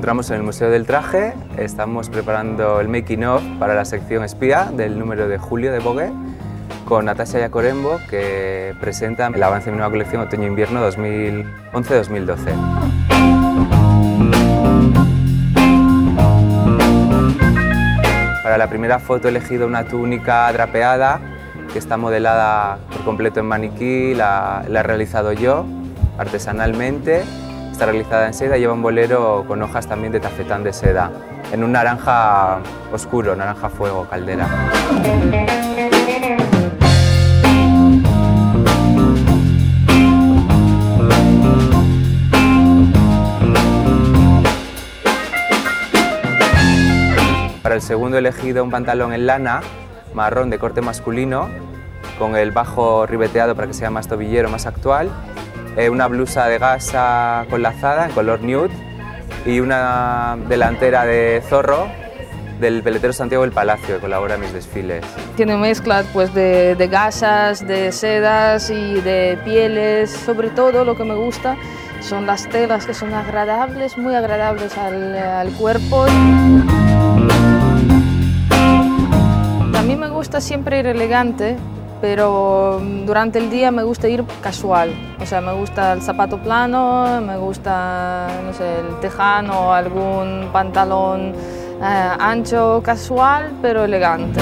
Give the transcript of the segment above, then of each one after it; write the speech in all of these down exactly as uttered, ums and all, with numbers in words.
encontramos en el Museo del Traje. Estamos preparando el making of para la sección espía del número de julio de Vogue con Natasha Yacorembo, que presenta el avance de mi nueva colección Otoño-Invierno dos mil once dos mil doce. Para la primera foto he elegido una túnica drapeada que está modelada por completo en maniquí, la, la he realizado yo artesanalmente. Está realizada en seda y lleva un bolero con hojas también de tafetán de seda, en un naranja oscuro, naranja fuego, caldera. Para el segundo he elegido un pantalón en lana, marrón de corte masculino, con el bajo ribeteado para que sea más tobillero, más actual, eh, una blusa de gasa con lazada en color nude y una delantera de zorro del peletero Santiago del Palacio, que colabora en mis desfiles. Tiene mezcla pues, de, de gasas, de sedas y de pieles. Sobre todo lo que me gusta son las telas, que son agradables, muy agradables al, al cuerpo. A mí me gusta siempre ir elegante, pero durante el día me gusta ir casual. O sea, me gusta el zapato plano, me gusta, no sé, el tejano o algún pantalón eh, ancho, casual, pero elegante.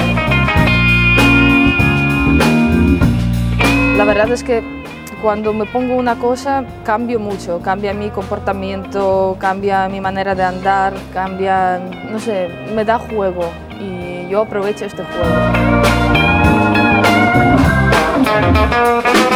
La verdad es que cuando me pongo una cosa cambio mucho, cambia mi comportamiento, cambia mi manera de andar, cambia, no sé, me da juego y yo aprovecho este juego.